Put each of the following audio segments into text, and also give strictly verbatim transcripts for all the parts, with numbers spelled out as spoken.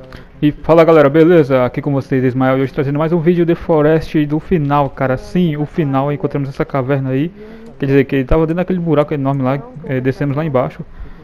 E fala galera, beleza? Aqui com vocês, Ismael, e hoje trazendo mais um vídeo de Forest do final, cara. Sim, o final, encontramos essa caverna aí. Quer dizer que ele tava dentro daquele buraco enorme lá, é, descemos lá embaixo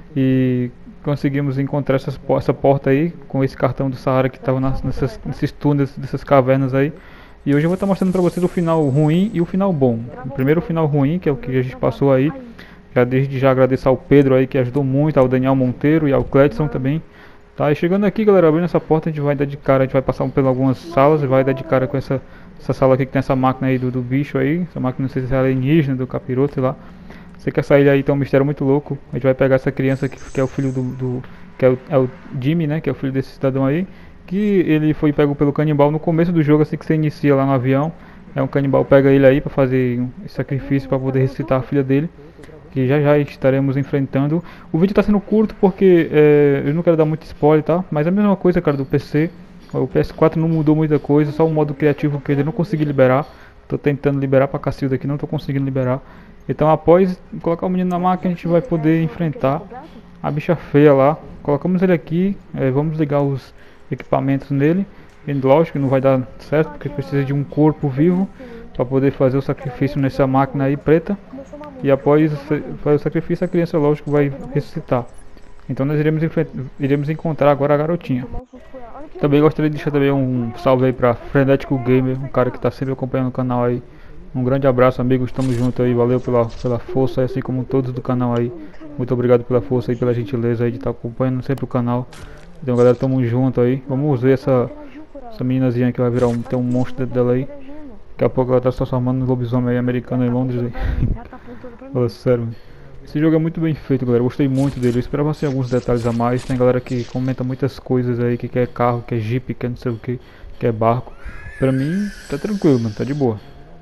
e conseguimos encontrar essas, essa porta aí com esse cartão do Saara que tava nas, nessas, nesses túneis dessas cavernas aí. E hoje eu vou estar mostrando pra vocês o final ruim e o final bom. O primeiro o final ruim, que é o que a gente passou aí. Já desde já agradecer ao Pedro aí que ajudou muito, ao Daniel Monteiro e ao Cledson também. Tá, e chegando aqui galera, abrindo essa porta a gente vai dar de cara, a gente vai passar por algumas salas e vai dar de cara com essa, essa sala aqui que tem essa máquina aí do, do bicho aí. Essa máquina não sei se é alienígena, do capiroto, sei lá. Sei que essa ilha aí tem um mistério muito louco. A gente vai pegar essa criança aqui que é o filho do... do que é o, é o Jimmy, né, que é o filho desse cidadão aí. Que ele foi pego pelo canibal no começo do jogo, assim que você inicia lá no avião. É um canibal pega ele aí pra fazer um sacrifício pra poder ressuscitar a filha dele. Que já já estaremos enfrentando. O vídeo está sendo curto porque é, eu não quero dar muito spoiler, tá? Mas é a mesma coisa, cara, do P C. O P S quatro não mudou muita coisa, só o modo criativo que eu não consegui liberar. Tô tentando liberar pra Cacilda aqui, não tô conseguindo liberar. Então após colocar o menino na máquina, a gente vai poder enfrentar a bicha feia lá. Colocamos ele aqui, é, vamos ligar os equipamentos nele. E lógico que não vai dar certo, porque precisa de um corpo vivo para poder fazer o sacrifício nessa máquina aí preta. E após fazer o sacrifício, a criança lógico vai ressuscitar. Então nós iremos, iremos encontrar agora a garotinha. Também gostaria de deixar também um salve aí para Frenético Gamer, um cara que está sempre acompanhando o canal aí. Um grande abraço, amigos, estamos juntos aí, valeu pela, pela força, assim como todos do canal aí. Muito obrigado pela força e pela gentileza aí de estar acompanhando sempre o canal. Então galera, tamo junto aí. Vamos ver essa, essa meninazinha que vai virar um, tem um monstro dentro dela aí. Daqui a pouco ela tá se transformando no lobisomem aí, americano em Londres aí. Fala sério, mano. Esse jogo é muito bem feito, galera. Eu gostei muito dele. Eu esperava assim, alguns detalhes a mais. Tem galera que comenta muitas coisas aí, que quer carro, que é jeep, que é não sei o que, que é barco. Pra mim, tá tranquilo, mano. Tá de boa.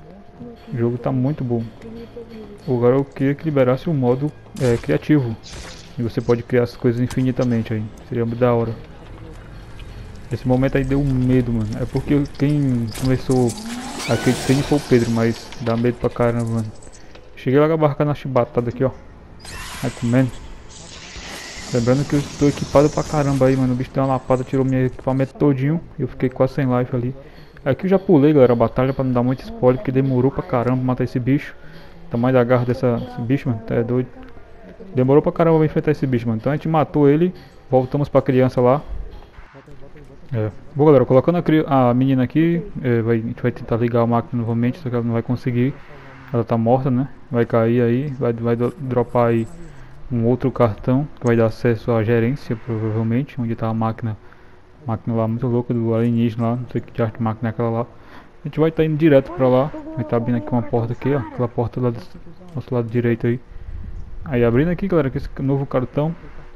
O jogo tá muito bom. Agora eu queria que liberasse um modo é, criativo. E você pode criar as coisas infinitamente aí. Seria muito da hora. Esse momento aí deu medo, mano. É porque quem começou aqui sem foi o Pedro, mas dá medo pra caramba, mano. Cheguei lá abarcando a chibatada aqui, ó. Vai comendo. Lembrando que eu estou equipado pra caramba aí, mano. O bicho deu uma lapada, tirou meu equipamento todinho. E eu fiquei quase sem life ali. Aqui eu já pulei, galera, a batalha pra não dar muito spoiler, porque demorou pra caramba matar esse bicho. O tamanho da garra dessa, desse bicho, mano, tá é doido. Demorou pra caramba pra enfrentar esse bicho, mano. Então a gente matou ele, voltamos pra criança lá. É. Bom galera, colocando a, a menina aqui, é, vai, a gente vai tentar ligar a máquina novamente, só que ela não vai conseguir. Ela tá morta, né? Vai cair aí, vai, vai dropar aí um outro cartão que vai dar acesso à gerência, provavelmente, onde tá a máquina. Máquina lá muito louca do alienígena lá, não sei que diacho de máquina é aquela lá. A gente vai estar tá indo direto pra lá, vai estar tá abrindo aqui uma porta aqui, ó, aquela porta lá do nosso lado direito aí. Aí abrindo aqui galera, com esse novo cartão.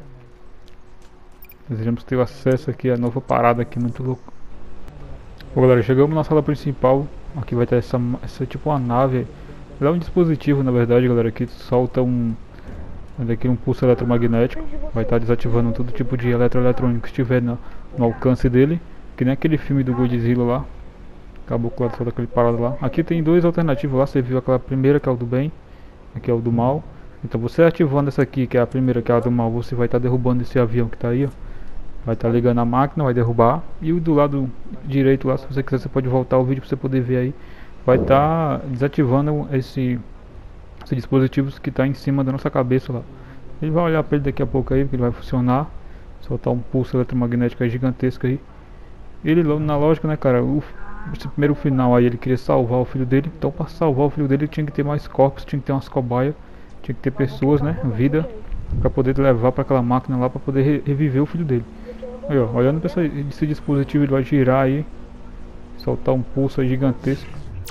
Nós iremos ter acesso aqui a nova parada aqui, muito louco. Bom galera, chegamos na sala principal, aqui vai ter essa, essa tipo uma nave. Ela é um dispositivo na verdade galera, que solta um, daqui um pulso eletromagnético. Vai estar tá desativando todo tipo de eletroeletrônico que estiver no, no alcance dele. Que nem aquele filme do Godzilla lá. Acabou com toda aquele parado lá. Aqui tem dois alternativos lá, você viu aquela primeira que é o do bem. Aqui é o do mal. Então você ativando essa aqui que é a primeira que é a do mal, você vai estar tá derrubando esse avião que está aí, ó. Vai estar tá ligando a máquina, vai derrubar. E o do lado direito lá, se você quiser, você pode voltar o vídeo para você poder ver aí. Vai estar tá desativando esse, esse dispositivo que está em cima da nossa cabeça lá. Ele vai olhar para ele daqui a pouco aí, porque ele vai funcionar. Soltar um pulso eletromagnético aí gigantesco aí. Ele, na lógica, né, cara, o, esse primeiro final aí, ele queria salvar o filho dele. Então para salvar o filho dele, ele tinha que ter mais corpos, tinha que ter umas cobaias. Tinha que ter pessoas, né, vida, para poder levar para aquela máquina lá, para poder re reviver o filho dele. Aí, ó, olhando para esse, esse dispositivo, ele vai girar aí. Soltar um pulso aí gigantesco.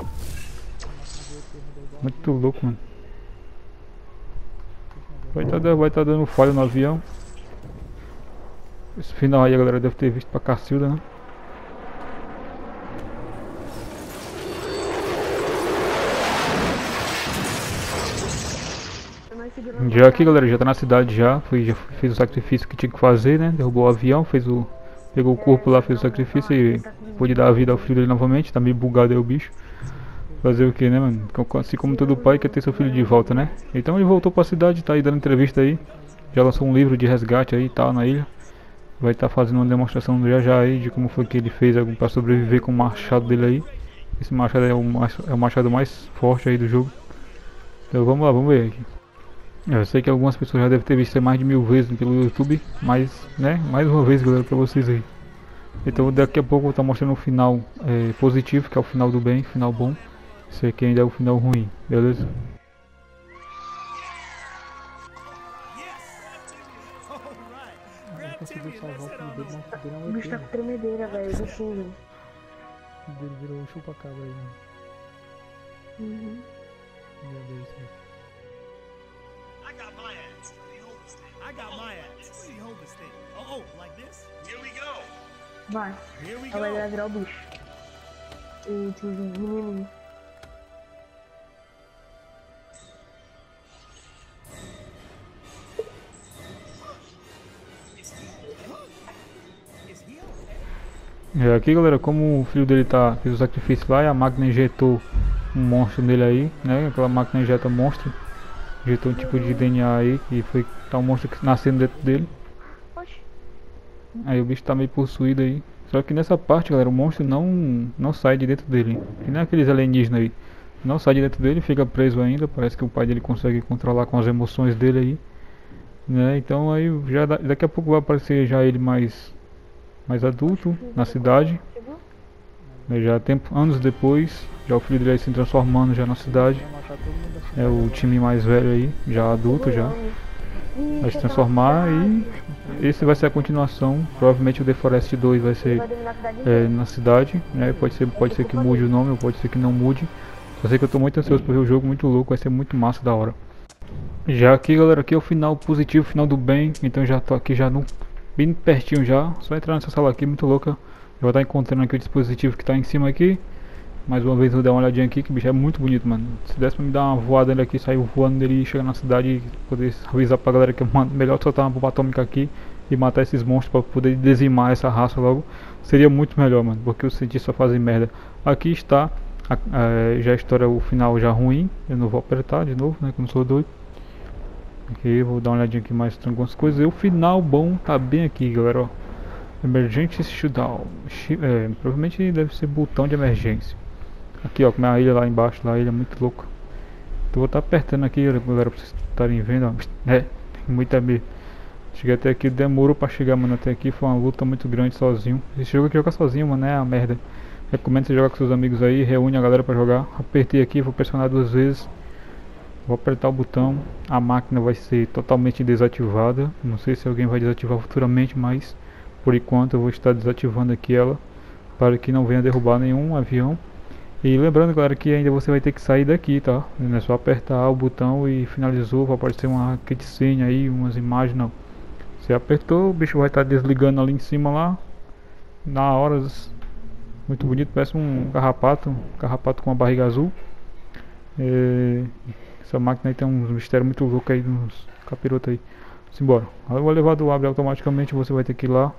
Muito louco, mano. Vai estar tá, vai tá dando falha no avião. Esse final aí a galera deve ter visto pra Cacilda, né? Já aqui galera, já tá na cidade já. Foi, já fez o sacrifício que tinha que fazer, né? Derrubou o avião, fez o. Pegou o corpo lá, fez o sacrifício e pôde dar a vida ao filho dele novamente. Tá meio bugado aí o bicho. Fazer o que, né, mano? Assim como todo pai quer ter seu filho de volta, né? Então ele voltou pra cidade, tá aí dando entrevista aí. Já lançou um livro de resgate aí e tal na ilha. vai estar fazendo uma demonstração já já aí de como foi que ele fez para sobreviver com o machado dele aí. Esse machado é o, é o machado mais forte aí do jogo. Então vamos lá, vamos ver aqui. Eu sei que algumas pessoas já devem ter visto mais de mil vezes pelo YouTube, mas, né, mais uma vez, galera, pra vocês aí. Então daqui a pouco eu vou estar mostrando o final é, positivo, que é o final do bem, final bom. Esse aqui ainda é o final ruim, beleza? O bicho tá com tremedeira, velho, do fundo. Ele virou um chupa-cabra aí, mano. Uhum. Meu Deus do céu. I got my axe. Let me hold this thing. I got my axe. Let me hold this thing. Oh, oh, like this? Here we go. Vai. Here we Ela go. vai virar o bicho. E tem um menininho. É, aqui galera, como o filho dele tá, fez o sacrifício lá e a máquina injetou um monstro nele aí, né? Aquela máquina injeta monstro, injetou um tipo de D N A aí, que foi tá um monstro que nascendo dentro dele. Oxi. Aí o bicho tá meio possuído aí. Só que nessa parte, galera, o monstro não, não sai de dentro dele. Que nem aqueles alienígenas aí. Não sai de dentro dele, fica preso ainda. Parece que o pai dele consegue controlar com as emoções dele aí, né? Então aí já da, daqui a pouco vai aparecer já ele mais mais adulto na cidade, né, já tempo, anos depois, já o filho dele aí se transformando já na cidade. É o time mais velho aí, já adulto já, vai se transformar e esse vai ser a continuação. Provavelmente o The Forest dois vai ser é, na cidade, né? Pode ser, pode ser que mude o nome ou pode ser que não mude. Só sei que eu tô muito ansioso por ver o jogo, muito louco, vai ser muito massa, da hora. Já aqui galera, aqui é o final positivo, final do bem, então já tô aqui já no bem pertinho já, só entrar nessa sala aqui, muito louca. Eu vou estar encontrando aqui o dispositivo que está em cima aqui. Mais uma vez eu vou dar uma olhadinha aqui, que o bicho é muito bonito, mano. Se desse pra me dar uma voada nele aqui, sair voando dele e chegar na cidade e poder avisar pra galera que é melhor soltar uma bomba atômica aqui e matar esses monstros pra poder dizimar essa raça logo, seria muito melhor, mano, porque os cientistas só fazem merda. Aqui está, a, a, já a história, o final já ruim, eu não vou apertar de novo, né, que eu não sou doido. Aqui, vou dar uma olhadinha aqui mais em algumas coisas. E o final bom tá bem aqui, galera, ó. Emergency shutdown. É, provavelmente deve ser botão de emergência. Aqui, ó, como é a ilha lá embaixo, lá, a ilha é muito louca. Então vou estar tá apertando aqui, galera, pra vocês estarem vendo, ó. É, tem muita medo. Cheguei até aqui, demorou pra chegar, mano, até aqui. Foi uma luta muito grande sozinho. Esse jogo aqui jogar sozinho, mano, é a merda. Recomendo você jogar com seus amigos aí, reúne a galera pra jogar. Apertei aqui, vou pressionar duas vezes. Vou apertar o botão, a máquina vai ser totalmente desativada. Não sei se alguém vai desativar futuramente, mas por enquanto eu vou estar desativando aqui ela, para que não venha derrubar nenhum avião. E lembrando, galera, que ainda você vai ter que sair daqui, tá? Não é só apertar o botão e finalizou, vai aparecer uma cutscene aí, umas imagens, não. Você apertou, o bicho vai estar desligando ali em cima lá, na hora. Muito bonito, parece um carrapato, um carrapato com uma barriga azul. É... Essa máquina aí tem uns mistérios muito loucos aí, uns capirotos aí. Simbora. O elevador abre automaticamente, você vai ter que ir lá.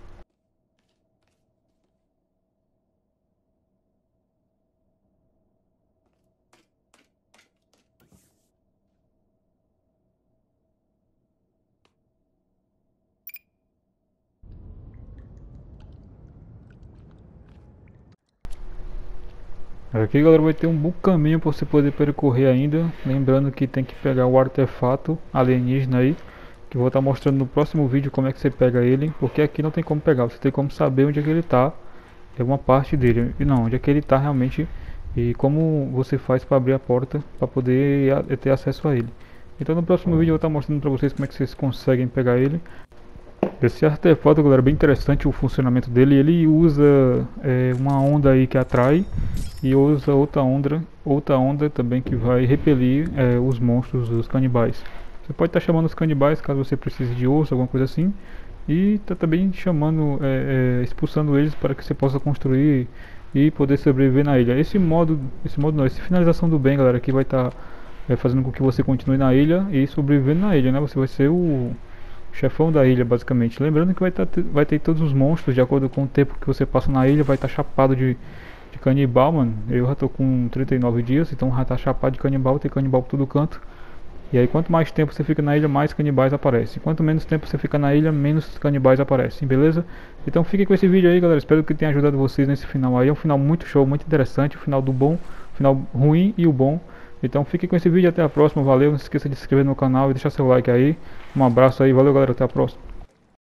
Aqui, galera, vai ter um bom caminho para você poder percorrer ainda. Lembrando que tem que pegar o artefato alienígena aí, que eu vou estar mostrando no próximo vídeo como é que você pega ele. Porque aqui não tem como pegar, você tem como saber onde é que ele tá. É uma parte dele, e não, onde é que ele tá realmente. E como você faz para abrir a porta, para poder ter acesso a ele. Então no próximo vídeo eu vou estar mostrando para vocês como é que vocês conseguem pegar ele. Esse artefato, galera, é bem interessante o funcionamento dele. Ele usa é, uma onda aí que atrai e usa outra onda, outra onda também que vai repelir é, os monstros, os canibais. Você pode estar chamando os canibais caso você precise de osso, alguma coisa assim, e está também chamando, é, é, expulsando eles para que você possa construir e poder sobreviver na ilha. Esse modo, esse modo não, essa finalização do bem, galera, aqui vai estar é, fazendo com que você continue na ilha e sobrevivendo na ilha, né? Você vai ser o chefão da ilha, basicamente. Lembrando que vai, tá, vai ter todos os monstros de acordo com o tempo que você passa na ilha. Vai estar tá chapado de, de canibal, mano. Eu já tô com trinta e nove dias, então já tá chapado de canibal. Tem canibal por todo canto. E aí quanto mais tempo você fica na ilha, mais canibais aparecem. Quanto menos tempo você fica na ilha, menos canibais aparecem, beleza? Então fiquem com esse vídeo aí, galera. Espero que tenha ajudado vocês nesse final aí. É um final muito show, muito interessante. O final do bom, o final ruim e o bom. Então fiquem com esse vídeo, até a próxima. Valeu, não se esqueça de se inscrever no canal e deixar seu like aí. Um abraço aí, valeu galera, até a próxima.